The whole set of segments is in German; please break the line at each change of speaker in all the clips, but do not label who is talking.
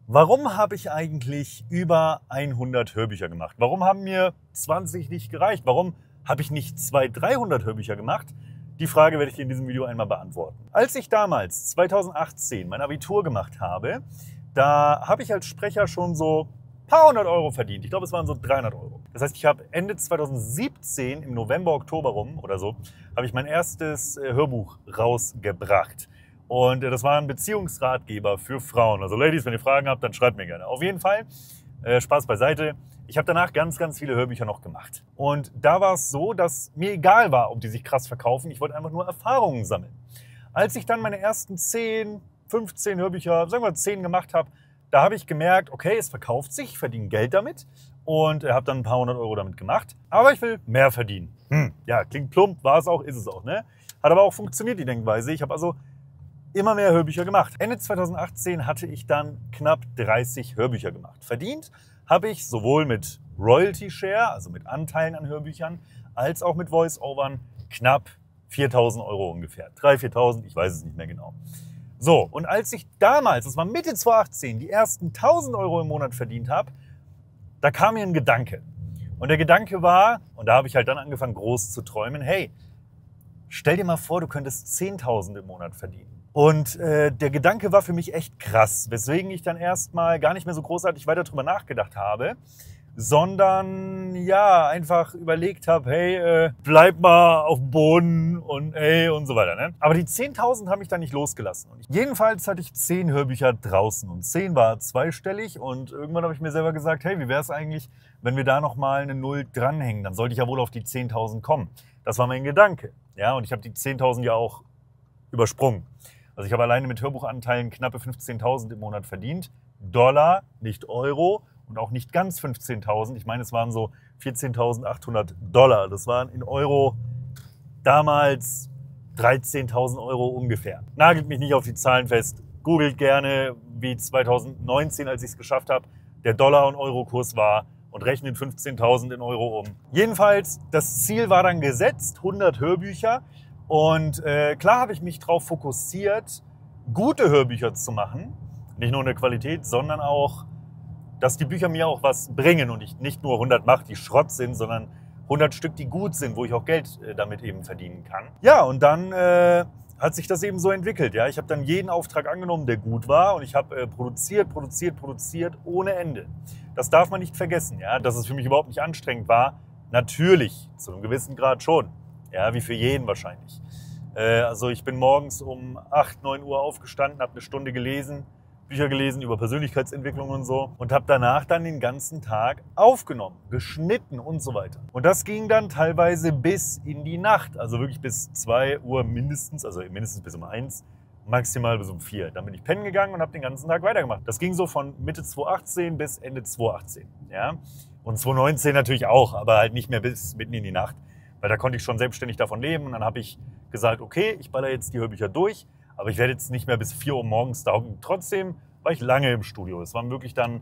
Warum habe ich eigentlich über 100 Hörbücher gemacht? Warum haben mir 20 nicht gereicht? Warum habe ich nicht 200, 300 Hörbücher gemacht? Die Frage werde ich dir in diesem Video einmal beantworten. Als ich damals, 2018, mein Abitur gemacht habe, da habe ich als Sprecher schon so ein paar hundert Euro verdient. Ich glaube, es waren so 300 Euro. Das heißt, ich habe Ende 2017, im November, Oktober rum oder so, habe ich mein erstes Hörbuch rausgebracht. Und das war ein Beziehungsratgeber für Frauen. Also Ladies, wenn ihr Fragen habt, dann schreibt mir gerne. Auf jeden Fall, Spaß beiseite. Ich habe danach ganz, ganz viele Hörbücher noch gemacht. Und da war es so, dass mir egal war, ob die sich krass verkaufen. Ich wollte einfach nur Erfahrungen sammeln. Als ich dann meine ersten 10, 15 Hörbücher, sagen wir 10 gemacht habe, da habe ich gemerkt, okay, es verkauft sich, ich verdiene Geld damit und habe dann ein paar hundert Euro damit gemacht. Aber ich will mehr verdienen. Ja, klingt plump, war es auch, ist es auch. Ne? Hat aber auch funktioniert, die Denkweise. Ich habe also immer mehr Hörbücher gemacht. Ende 2018 hatte ich dann knapp 30 Hörbücher gemacht. Verdient habe ich sowohl mit Royalty Share, also mit Anteilen an Hörbüchern, als auch mit Voice-Overn knapp 4.000 Euro ungefähr. 3.000, 4.000, ich weiß es nicht mehr genau. So, und als ich damals, das war Mitte 2018, die ersten 1.000 Euro im Monat verdient habe, da kam mir ein Gedanke. Und der Gedanke war, und da habe ich halt dann angefangen groß zu träumen, hey, stell dir mal vor, du könntest 10.000 im Monat verdienen. Und der Gedanke war für mich echt krass, weswegen ich dann erstmal gar nicht mehr so großartig weiter drüber nachgedacht habe, sondern ja, einfach überlegt habe, hey, bleib mal auf dem Boden und hey und so weiter. Ne? Aber die 10.000 haben mich dann nicht losgelassen. Und jedenfalls hatte ich 10 Hörbücher draußen und 10 war zweistellig und irgendwann habe ich mir selber gesagt, hey, wie wäre es eigentlich, wenn wir da nochmal eine Null dranhängen? Dann sollte ich ja wohl auf die 10.000 kommen. Das war mein Gedanke. Ja, und ich habe die 10.000 ja auch übersprungen. Also ich habe alleine mit Hörbuchanteilen knappe 15.000 im Monat verdient. Dollar, nicht Euro und auch nicht ganz 15.000. Ich meine, es waren so 14.800 Dollar. Das waren in Euro damals 13.000 Euro ungefähr. Nagelt mich nicht auf die Zahlen fest. Googelt gerne, wie 2019, als ich es geschafft habe, der Dollar- und Euro-Kurs war und rechnet 15.000 in Euro um. Jedenfalls, das Ziel war dann gesetzt, 100 Hörbücher. Und klar habe ich mich darauf fokussiert, gute Hörbücher zu machen. Nicht nur in der Qualität, sondern auch, dass die Bücher mir auch was bringen und ich nicht nur 100 mache, die Schrott sind, sondern 100 Stück, die gut sind, wo ich auch Geld damit eben verdienen kann. Ja, und dann hat sich das eben so entwickelt. Ja? Ich habe dann jeden Auftrag angenommen, der gut war und ich habe produziert ohne Ende. Das darf man nicht vergessen, ja? Dass es für mich überhaupt nicht anstrengend war. Natürlich, zu einem gewissen Grad schon. Ja, wie für jeden wahrscheinlich. Also ich bin morgens um 8, 9 Uhr aufgestanden, habe eine Stunde gelesen, Bücher gelesen über Persönlichkeitsentwicklung und so und habe danach dann den ganzen Tag aufgenommen, geschnitten und so weiter. Und das ging dann teilweise bis in die Nacht, also wirklich bis 2 Uhr mindestens, also mindestens bis um 1, maximal bis um 4. Dann bin ich pennen gegangen und habe den ganzen Tag weitergemacht. Das ging so von Mitte 2018 bis Ende 2018. Ja? Und 2019 natürlich auch, aber halt nicht mehr bis mitten in die Nacht. Weil da konnte ich schon selbstständig davon leben. Und dann habe ich gesagt, okay, ich baller jetzt die Hörbücher durch, aber ich werde jetzt nicht mehr bis 4 Uhr morgens da hocken. Trotzdem war ich lange im Studio. Es waren wirklich dann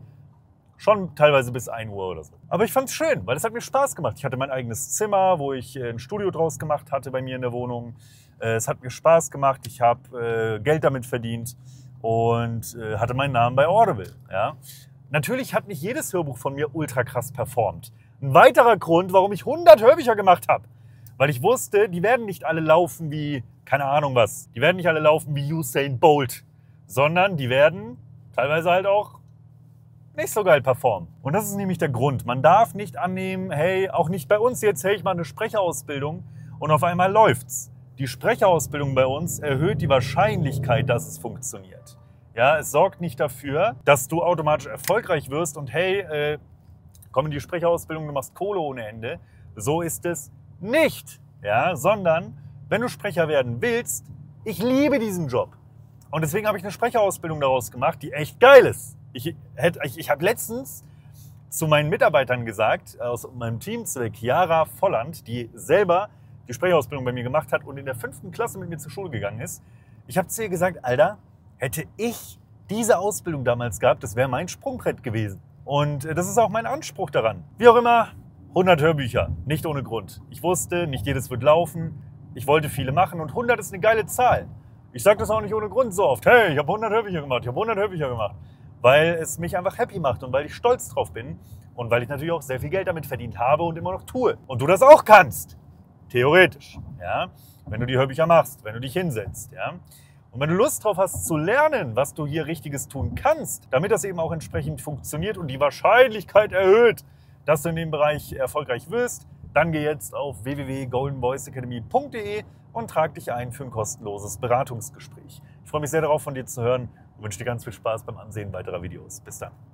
schon teilweise bis 1 Uhr oder so. Aber ich fand es schön, weil es hat mir Spaß gemacht. Ich hatte mein eigenes Zimmer, wo ich ein Studio draus gemacht hatte bei mir in der Wohnung. Es hat mir Spaß gemacht. Ich habe Geld damit verdient und hatte meinen Namen bei Audible. Ja? Natürlich hat nicht jedes Hörbuch von mir ultra krass performt. Ein weiterer Grund, warum ich 100 Hörbücher gemacht habe. Weil ich wusste, die werden nicht alle laufen wie, keine Ahnung was, die werden nicht alle laufen wie Usain Bolt, sondern die werden teilweise halt auch nicht so geil performen. Und das ist nämlich der Grund. Man darf nicht annehmen, hey, auch nicht bei uns jetzt, hey, ich mache eine Sprecherausbildung und auf einmal läuft's. Die Sprecherausbildung bei uns erhöht die Wahrscheinlichkeit, dass es funktioniert. Ja, es sorgt nicht dafür, dass du automatisch erfolgreich wirst und hey, komm in die Sprecherausbildung, du machst Kohle ohne Ende. So ist es nicht, ja, sondern wenn du Sprecher werden willst, ich liebe diesen Job. Und deswegen habe ich eine Sprecherausbildung daraus gemacht, die echt geil ist. Ich habe letztens zu meinen Mitarbeitern gesagt, aus meinem Team, zu der Chiara Volland, die selber die Sprecherausbildung bei mir gemacht hat und in der 5. Klasse mit mir zur Schule gegangen ist. Ich habe zu ihr gesagt, Alter, hätte ich diese Ausbildung damals gehabt, das wäre mein Sprungbrett gewesen. Und das ist auch mein Anspruch daran. Wie auch immer, 100 Hörbücher, nicht ohne Grund. Ich wusste, nicht jedes wird laufen. Ich wollte viele machen und 100 ist eine geile Zahl. Ich sage das auch nicht ohne Grund so oft. Hey, ich habe 100 Hörbücher gemacht, ich habe 100 Hörbücher gemacht. weil es mich einfach happy macht und weil ich stolz drauf bin und weil ich natürlich auch sehr viel Geld damit verdient habe und immer noch tue. Und du das auch kannst. Theoretisch. Ja? Wenn du die Hörbücher machst, wenn du dich hinsetzt. Ja? Und wenn du Lust drauf hast zu lernen, was du hier Richtiges tun kannst, damit das eben auch entsprechend funktioniert und die Wahrscheinlichkeit erhöht, dass du in dem Bereich erfolgreich wirst, dann geh jetzt auf www.goldenvoiceacademy.de und trag dich ein für ein kostenloses Beratungsgespräch. Ich freue mich sehr darauf, von dir zu hören und wünsche dir ganz viel Spaß beim Ansehen weiterer Videos. Bis dann.